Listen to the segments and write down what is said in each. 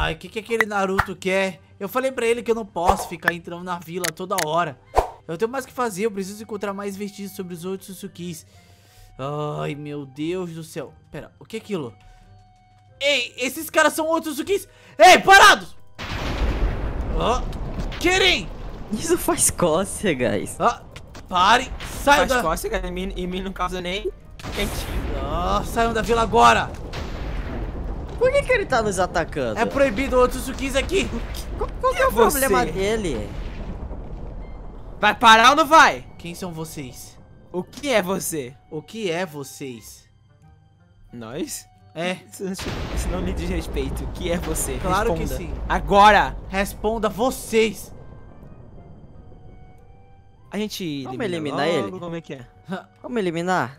Ai, o que aquele Naruto quer? Eu falei pra ele que eu não posso ficar entrando na vila toda hora. Eu tenho mais o que fazer, eu preciso encontrar mais vestígios sobre os Otsutsuki. Ai, meu Deus do céu. Pera, o que é aquilo? Ei, esses caras são Otsutsuki. Ei, parados! Kirin! Isso faz cócegas. Pare, saiam da... Faz cócega, em mim não causa nem quentinho. Saiam da vila agora. Por que ele tá nos atacando? É proibido Otsutsuki aqui. Qual que é o problema dele? Vai parar ou não vai? Quem são vocês? O que é você? O que é vocês? Nós? É. Isso não lhe diz respeito. O que é você? Claro Responda. que sim. Agora! Responda vocês. A gente Vamos eliminar logo, ele? Como é que é? Vamos eliminar?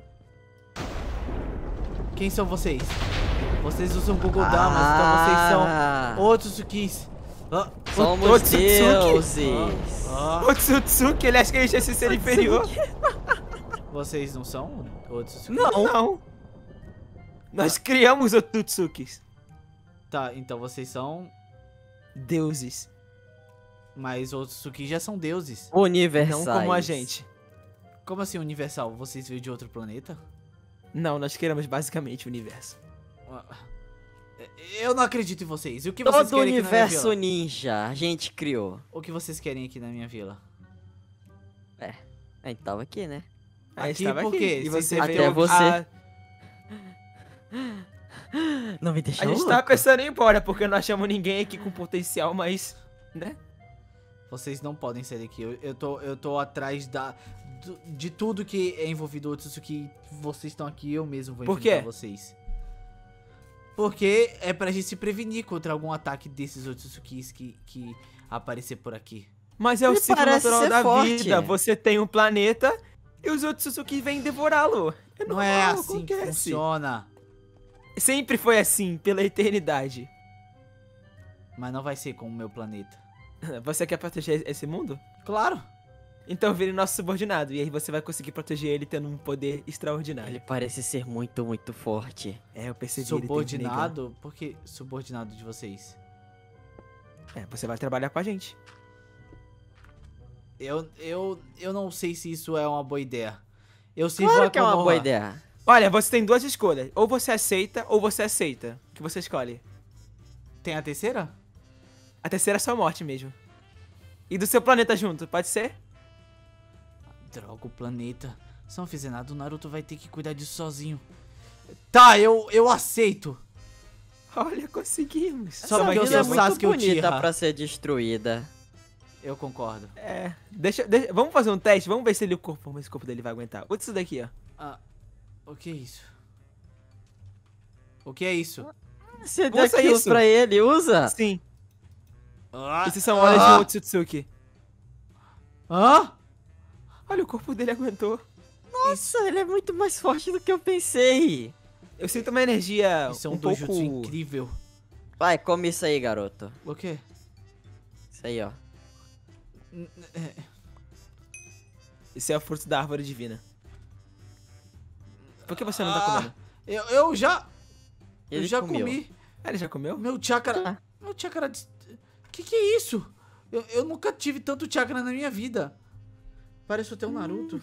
Quem são vocês? Vocês usam Google Damas, então vocês são Otsutsuki. Somos Otsutsuki? deuses. O Tsutsuki, ele acha que a gente é ser inferior. Vocês não são Otsutsuki? Não. Nós criamos o Tutsukis. Tá, então vocês são... Deuses. Mas Otsutsuki já são deuses. Universais. Não como a gente. Como assim universal? Vocês veio de outro planeta? Não, nós criamos basicamente o universo. Eu não acredito em vocês. E o que vocês Todo o querem aqui na minha universo vila? ninja a gente criou. O que vocês querem aqui na minha vila? A gente tava aqui, né? A gente Aqui tava por aqui. quê? E Vocês você até veio você. Não me deixa A gente louco. tava pensando em ir embora, porque não achamos ninguém aqui com potencial, mas... né? Vocês não podem sair daqui. Eu tô atrás de tudo que é envolvido Otsutsuki. Vocês estão aqui, eu mesmo vou Por enfrentar quê? vocês. Porque é pra gente se prevenir contra algum ataque desses Otsutsuki que aparecer por aqui. Mas é o Ele ciclo parece natural ser da forte. vida. Você tem um planeta e os outros Suzuki vêm devorá-lo. Não é normal, assim que acontece. funciona. Sempre foi assim, pela eternidade. Mas não vai ser com o meu planeta. Você quer proteger esse mundo? Claro. Então vire nosso subordinado. E aí você vai conseguir proteger ele tendo um poder extraordinário. Ele parece ser muito, muito forte. É, eu percebi. Ele tem um Subordinado? Por que subordinado de vocês? negão. Você vai trabalhar com a gente. Eu não sei se isso é uma boa ideia. Eu sirvo Claro a que é uma Konoha. boa ideia. Olha, você tem duas escolhas. Ou você aceita, ou você aceita. O que você escolhe? Tem a terceira? A terceira é sua morte mesmo. E do seu planeta junto, pode ser? Droga, o planeta. Se não fizer nada, o Naruto vai ter que cuidar disso sozinho. Tá, eu aceito. Olha, conseguimos. Só Essa porque eu vila sou é o muito Sasuke bonita Uchiha. pra ser destruída. Eu concordo. É, vamos fazer um teste, vamos ver se o corpo dele vai aguentar. Olha isso daqui, ó. Ah, o que é isso? O que é isso? Você deu Usa aquilo isso. pra ele, usa. Sim, Ah, esses são olhos de Otsutsuki. Hã? Olha, o corpo dele aguentou. Nossa, ele é muito mais forte do que eu pensei. Eu sinto uma energia Isso é um um dojutsu pouco... incrível. Vai, come isso aí, garoto. O quê? Isso aí, ó. Esse é o fruto da árvore divina. Por que você não tá comendo? Eu já Ele já comeu. comi. Ah, ele já comeu? Meu chakra... Tá. Meu chakra... Que é isso? Eu nunca tive tanto chakra na minha vida. Parece até um Naruto.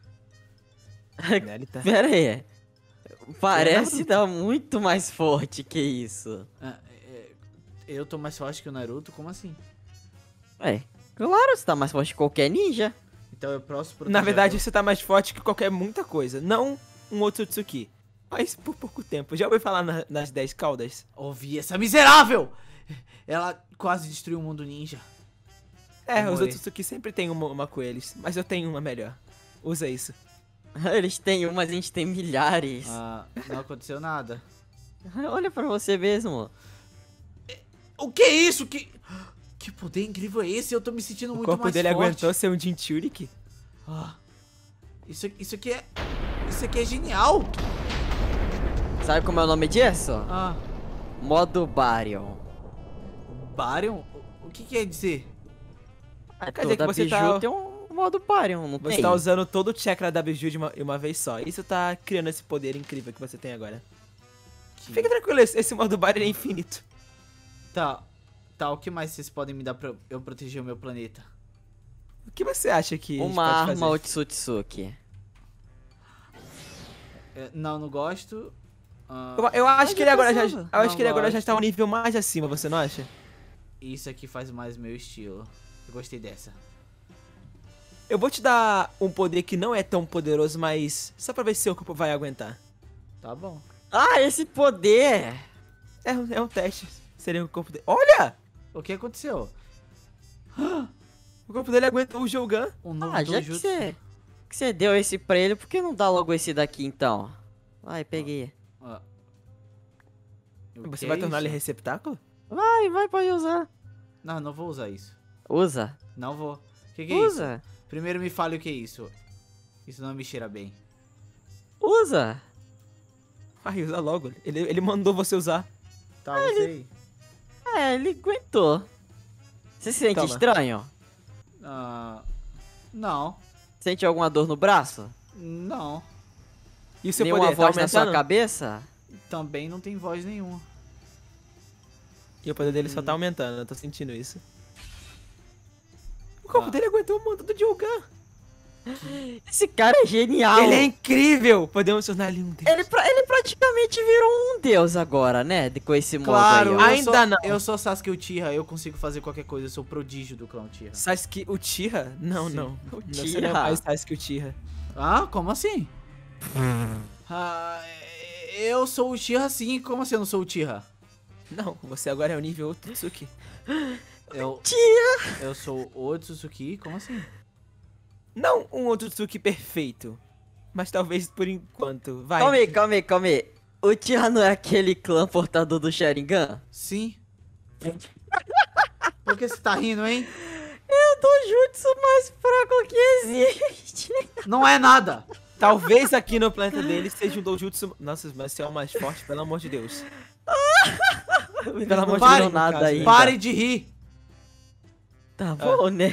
Ele tá... Pera aí. Parece estar muito mais forte que isso. Eu tô mais forte que o Naruto? Como assim? Claro, você tá mais forte que qualquer ninja. Então eu posso proteger Na verdade, a- você tá mais forte que qualquer muita coisa. Não um Otsutsuki. Mas por pouco tempo. Já ouviu falar nas 10 caudas? Ouvi essa miserável! Ela quase destruiu o mundo ninja. É, Vou os morrer. Otsutsuki sempre tem uma com eles. Mas eu tenho uma melhor. Usa isso. Eles têm um, mas a gente tem milhares. Ah, não aconteceu nada. Olha pra você mesmo. O que é isso? Que poder incrível é esse? Eu tô me sentindo O muito corpo mais dele forte. aguentou ser um Jinchuriki. Ah, isso aqui é... Isso aqui é genial! Sabe como é o nome disso? Ah, Modo Baryon. Baryon? O que quer dizer? Quer dizer que Toda você biju tá- tem um modo Baryon, não Você tem? tá usando todo o chakra da Biju de uma vez só. Isso tá criando esse poder incrível que você tem agora. Fica tranquilo, esse modo bar é infinito. Tá. Tá, o que mais vocês podem me dar pra eu proteger o meu planeta? O que você acha que a gente Uma pode arma fazer? Otsutsuki. Não, não gosto. Ah, Eu acho que ele agora já, pensava. eu acho que ele agora já gosto. está um nível mais acima, você não acha? isso aqui faz mais meu estilo. Eu gostei dessa. Eu vou te dar um poder que não é tão poderoso, mas só pra ver se seu corpo vai aguentar. Tá bom. Ah, esse poder! É um teste. Seria o corpo dele. Olha! O que aconteceu? O corpo dele aguentou o Jougan. Um novo Ah, já que Dojutsu. você deu esse pra ele, por que não dá logo esse daqui então? Vai, peguei. Ah. O Você que vai é tornar ele isso? receptáculo? Vai, pode usar. Não, não vou usar isso. Usa. Não vou. O que é isso? Usa. Primeiro me fale o que é isso. Isso não me cheira bem. Usa. Vai, usa logo. Ele mandou você usar. Tá, usei. Ele aguentou. Você se sente Toma. estranho? Ah, não. Sente alguma dor no braço? Não. E o seu Nenhuma poder tá voz na sua aumentando? cabeça? Também não tem voz nenhuma. E o poder dele só tá aumentando, eu tô sentindo isso. O corpo Ah. dele aguentou o manto do Jougan. Esse cara é genial. Ele é incrível! Podemos tornar ele um deus. Ele praticamente virou um deus agora, né? Com esse modo Claro, aí, ó. Ah, Ainda não. Eu sou Sasuke Uchiha, eu consigo fazer qualquer coisa, eu sou o prodígio do clã Uchiha. Sasuke Uchiha? Não, Sim. não. Você Uchiha. não é mais Sasuke Uchiha. Ah, como assim? Eu sou o Uchiha sim, como assim eu não sou o Uchiha? Não, você agora é o nível Otsutsuki. Eu sou o Otsutsuki, como assim? Não um Otsutsuki perfeito, mas talvez por enquanto. Vai. Calma aí. O Uchiha não é aquele clã portador do Sharingan? Sim. Por que você tá rindo, hein? É o Dojutsu mais fraco que existe. Não é nada. Talvez aqui no planeta dele seja um Dojutsu. Nossa, mas você é o mais forte, pelo amor de Deus. Pelo amor de Pare, Deus, nada aí. Pare de rir. Tá bom, né?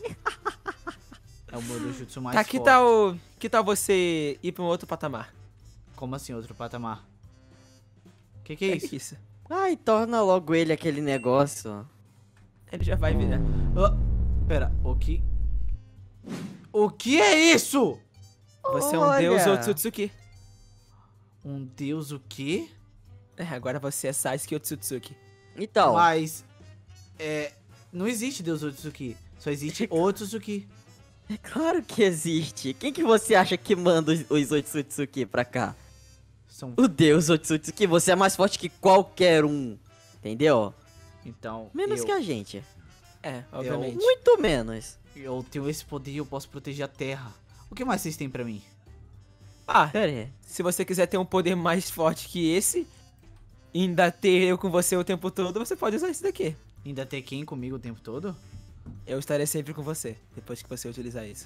É o meu Dojutsu mais Tá, forte. que tal você ir pra um outro patamar? Como assim, outro patamar? Que é isso? isso? Ai, torna logo ele aquele negócio. Ele já vai virar. Ah, pera, o que? O que é isso? Você é um Olha. deus Otsutsuki. Um deus o quê? É, agora você é Sasuke Otsutsuki. Então, Mas, não existe deus Otsutsuki. Só existe Otsutsuki. é claro que existe. Quem que você acha que manda os Otsutsuki pra cá? São, O deus Otsutsuki, você é mais forte que qualquer um. Entendeu? então, Menos que a gente. É, obviamente. Muito menos. eu tenho esse poder e eu posso proteger a Terra. O que mais vocês têm pra mim? Ah, Pera aí. se você quiser ter um poder mais forte que esse, e ainda ter eu com você o tempo todo, você pode usar esse daqui. Ainda ter quem comigo o tempo todo? Eu estarei sempre com você, depois que você utilizar isso.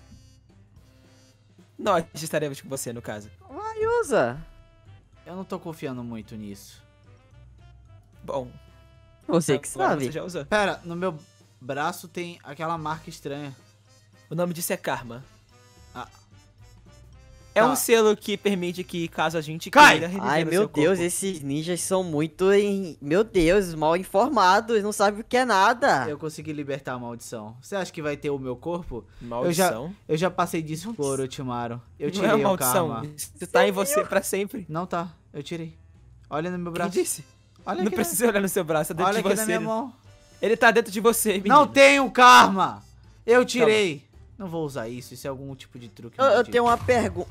Nós estaremos com você, no caso. Vai, usa. Eu não tô confiando muito nisso. Bom, Você que agora sabe. você já usou. Pera, no meu braço tem aquela marca estranha. O nome disso é Karma. Ah. É Tá. um selo que permite que, caso a gente Cai! queira reviver Ai, no meu seu Deus, corpo. esses ninjas são muito, meu Deus, mal informados, não sabem o que é nada. Eu consegui libertar a maldição. Você acha que vai ter o meu corpo? Maldição? Eu já passei disso por Orochimaru. Eu Não tirei é uma o maldição. karma. Isso tá em você pra sempre. Não tá, eu tirei. Olha no meu Quem braço. disse? Olha Não aqui, precisa olhar no seu braço, tá dentro olha de aqui você. na minha mão. Ele tá dentro de você, menino. Não tenho karma! Eu tirei. Não vou usar isso, isso é algum tipo de truque. Eu maldito. tenho uma pergunta.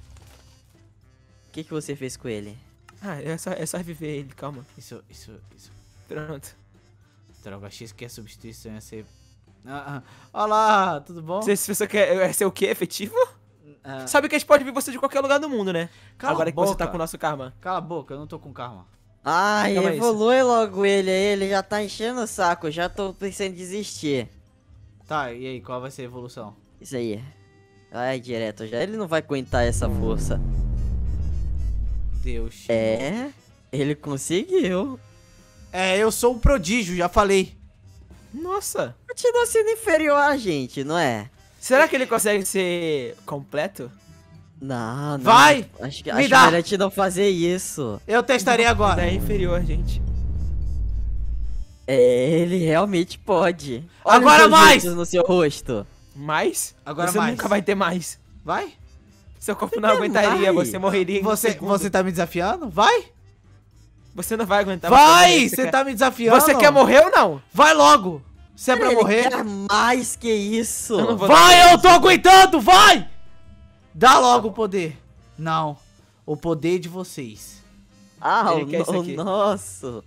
O que você fez com ele? Ah, é só reviver ele, calma. Isso. Pronto. Droga, X que é substituição ia ser... Olá, tudo bom? Você quer ser o quê? Efetivo? Ah, Sabe que a gente pode ver você de qualquer lugar do mundo, né? Cala Agora a que você tá boca. com o nosso karma. Cala a boca, eu não tô com karma. Ai, Calma aí, evolui logo ele já tá enchendo o saco, já tô pensando em desistir. Tá, e aí, qual vai ser a evolução? Isso aí. Vai direto já, ele não vai aguentar essa força. Deus. É, ele conseguiu. Eu sou um prodígio, já falei. Nossa. Continua sendo inferior a gente, não é? Será que ele consegue ser completo? Não, não. Vai! Acho Me acho dá! melhor a gente não fazer isso. Eu testarei agora. Ainda é inferior, gente. Ele realmente pode. Agora os mais! no seu rosto. Mais? Agora você mais. nunca vai ter mais. Vai? Seu corpo não aguentaria, mais? você morreria em um segundo. Você tá me desafiando? Vai! Você não vai aguentar. Vai! Você Você quer... tá me desafiando? Você quer morrer ou não? Vai logo! Se é pra Ele morrer... quer mais que isso. Eu não vou dar Vai, eu tô aguentando! Vai! Dá logo o poder. Não. O poder de vocês. Ah, Ele quer isso o aqui. nosso.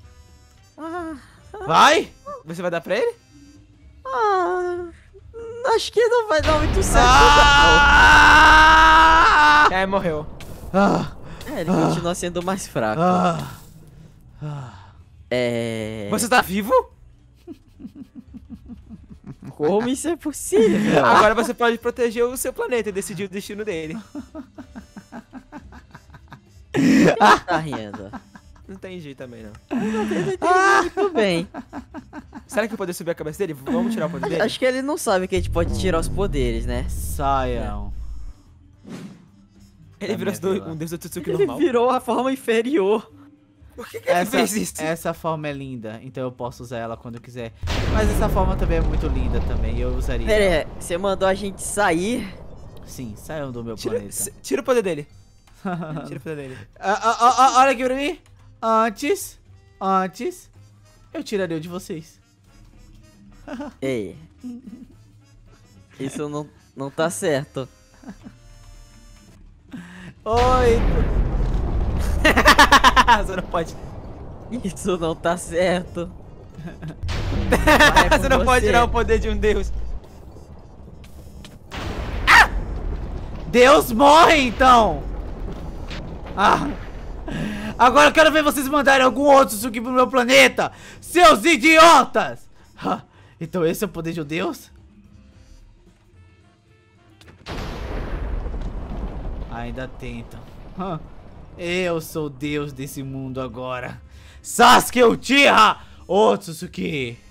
Vai! Você vai dar pra ele? Acho que não vai dar muito certo. Ah! Morreu. Ah! Não. Ele continua sendo mais fraco. Ah! Você tá vivo? Como isso é possível? Agora você pode proteger o seu planeta e decidir o destino dele. Tá rindo. Não entendi também, não. Muito bem. Será que eu poder subir a cabeça dele? Vamos tirar o poder dele? Acho que ele não sabe que a gente pode tirar os poderes, né? Saiam. Ele virou minha vila. um deus do Tsutsuki Ele normal. virou a forma inferior. Por que ele fez isso? Essa forma é linda, então eu posso usar ela quando eu quiser. Mas essa forma também é muito linda também, eu usaria. Pera aí, você mandou a gente sair? Sim, saiam do meu Tira, planeta. tira o poder dele. Tira o poder dele. Olha aqui pra mim. Antes, eu tiraria o de vocês. Ei. Isso não tá certo. Oi. Você não pode. Isso não tá certo. Você não pode tirar o poder de um deus. Deus morre então. Agora eu quero ver vocês mandarem algum outro Tsuki pro meu planeta, seus idiotas. Então esse é o poder de um deus? Ainda tentam. Eu sou o deus desse mundo agora. Sasuke Uchiha Otsutsuki.